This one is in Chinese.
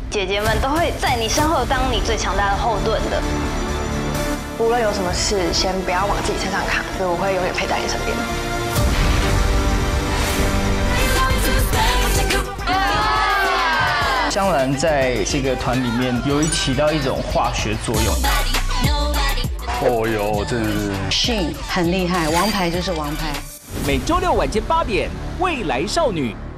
姐姐们都会在你身后当你最强大的后盾的。 无论有什么事，先不要往自己身上扛，所以我会永远陪在你身边。 香兰在这个团里面有起到一种化学作用。 哦哟，真的是 Shin很厉害，王牌就是王牌。 每周六晚间8点，《未来少女》